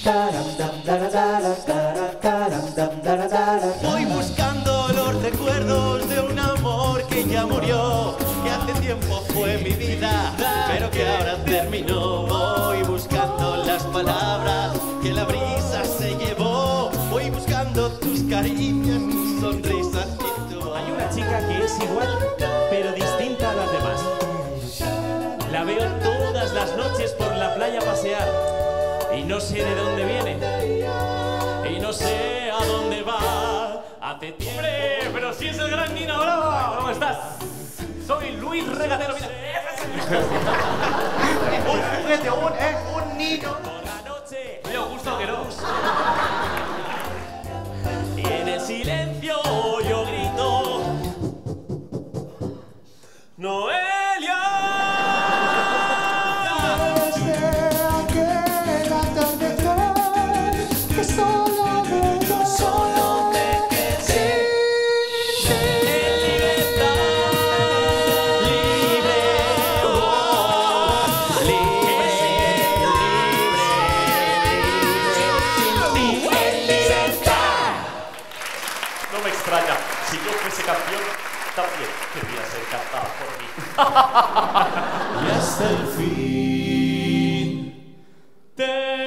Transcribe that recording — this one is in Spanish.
Voy buscando los recuerdos de un amor que ya murió, que hace tiempo fue mi vida, pero que ahora terminó. Voy buscando las palabras que la brisa se llevó. Voy buscando tus caricias, tus sonrisas y tu voz. Hay una chica que es igual, pero distinta a las demás. La veo todas las noches por la playa pasear y no sé de dónde viene y no sé a dónde va. Hace tiempo. ¡Hombre! Pero si es el gran Nino Bravo. ¿Cómo estás? Soy Luis Regatero. Mira. Un juguete, un niño. Por la noche. Oye, Augusto, que no. Y en el silencio yo grito: ¡Noelia! Solo me quedé En libertad, libre, no me extraña, si yo fuese campeón, también querría ser cantada por mí. y hasta el fin.